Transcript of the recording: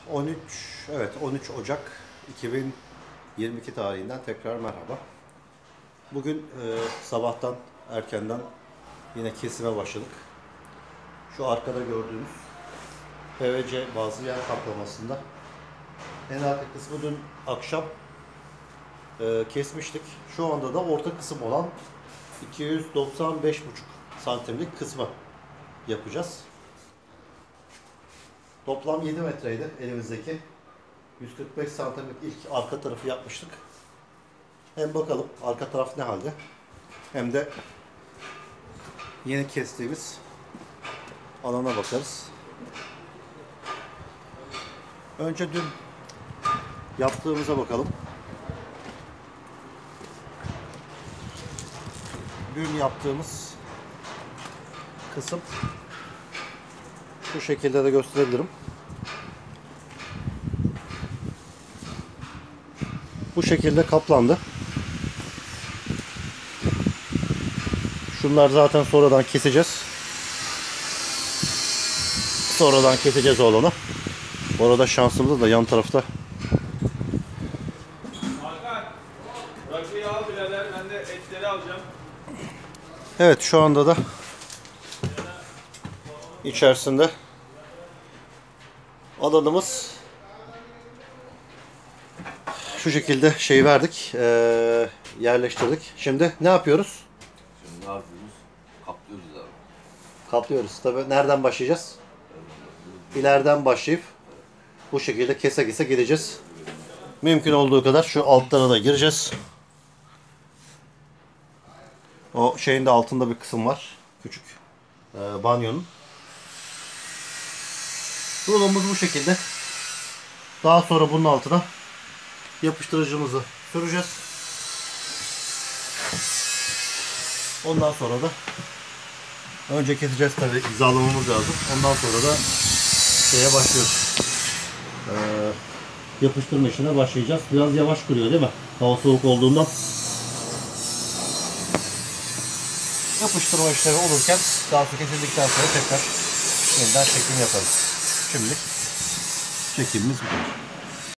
13 evet 13 Ocak 2022 tarihinden tekrar merhaba. Bugün sabahtan erkenden yine kesime başladık. Şu arkada gördüğünüz PVC bazlı yer kaplamasında en arka kısmı dün akşam kesmiştik. Şu anda da orta kısım olan 295,5 santimlik kısmı yapacağız. Toplam 7 metreydi elimizdeki. 145 santimlik ilk arka tarafı yapmıştık. Hem bakalım arka taraf ne halde, hem de yeni kestiğimiz alana bakarız. Önce dün yaptığımıza bakalım. Dün yaptığımız kısım şu şekilde de gösterebilirim. Bu şekilde kaplandı. Şunlar zaten sonradan keseceğiz. Sonradan keseceğiz oğlanı. Bu arada şansımız da yan tarafta. Hakan, rakıyı al birader, ben de etleri alacağım. Evet, şu anda da içerisinde alanımız şu şekilde şey verdik, yerleştirdik. Şimdi ne yapıyoruz? Şimdi ne yapıyoruz? Kaplıyoruz abi. Kaplıyoruz. Tabii nereden başlayacağız? İleriden başlayıp bu şekilde kese kese gideceğiz. Mümkün olduğu kadar şu altlara da gireceğiz. O şeyin de altında bir kısım var. Küçük. Banyonun. Rulomuz bu şekilde. Daha sonra bunun altına yapıştırıcımızı süreceğiz. Ondan sonra da önce keseceğiz tabii, hizalamamız lazım. Ondan sonra da şeye başlıyoruz. Yapıştırma işine başlayacağız. Biraz yavaş kırıyor değil mi? Hava soğuk olduğundan. Yapıştırma işlemi olurken daha sonra kesildikten sonra tekrar yeniden çekim yaparız. Şimdilik çekimimiz bu kadar.